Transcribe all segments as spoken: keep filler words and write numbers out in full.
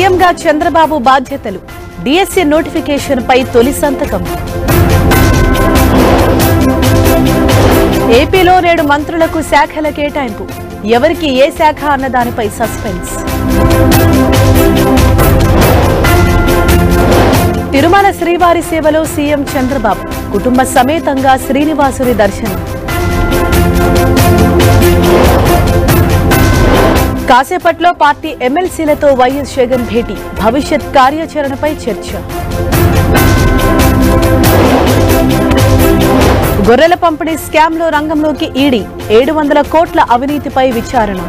సీఎంగా చంద్రబాబు బాధ్యతలు, DSC notification పై తొలి సంతకం. ఏపీలో నేడు మంత్రులకు శాఖల కేటాయింపు, ఎవరికి ఏ శాఖ అన్నదానిపై సస్పెన్స్. తిరుమల శ్రీవారి సేవలో సీఎం చంద్రబాబు కుటుంబ సమేతంగా శ్రీనివాసుని దర్శనం. కాసేపట్లో పార్టీ ఎమ్మెల్సీలతో వైఎస్ జగన్ భేటీ, భవిష్యత్ కార్యాచరణపై చర్చ. గొర్రెల పంపిణీ స్కామ్లో రంగంలోకి ఈడీ, ఏడు వందల కోట్ల అవినీతిపై విచారణ.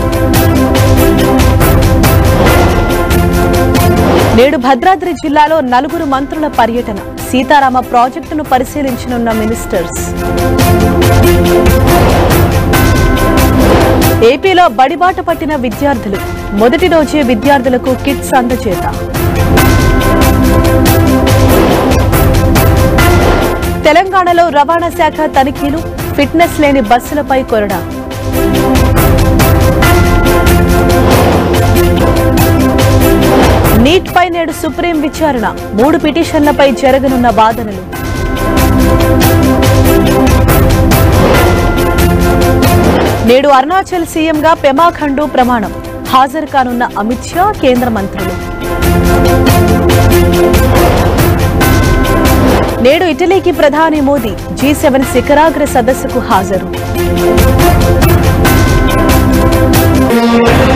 నేడు భద్రాద్రి జిల్లాలో నలుగురు మంత్రుల పర్యటన, సీతారామ ప్రాజెక్టును పరిశీలించనున్న మినిస్టర్స్. ఏపీలో బడిబాట పట్టిన విద్యార్థులు, మొదటి రోజే విద్యార్థులకు కిట్స్ అందజేత. తెలంగాణలో రవాణా శాఖ తనిఖీలు, ఫిట్నెస్ లేని బస్సులపై కొరడా. నీట్ పై నేడు సుప్రీం విచారణ, మూడు పిటిషన్లపై జరగనున్న వాదనలు. నేడు అరుణాచల్ సీఎంగా పెమా ఖండు ప్రమాణం, హాజరు కానున్న అమిత్ షా, కేంద్ర మంత్రులు. నేడు ఇటలీకి ప్రధాని మోదీ, జీ సెవెన్ శిఖరాగ్ర సదస్సుకు హాజరు.